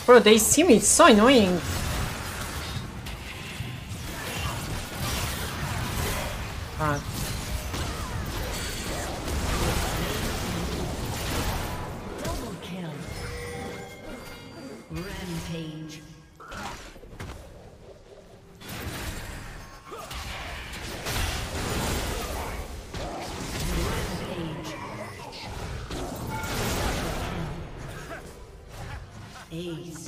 Bro, they see me, it's so annoying. God. Double kill. Rampage. Ace.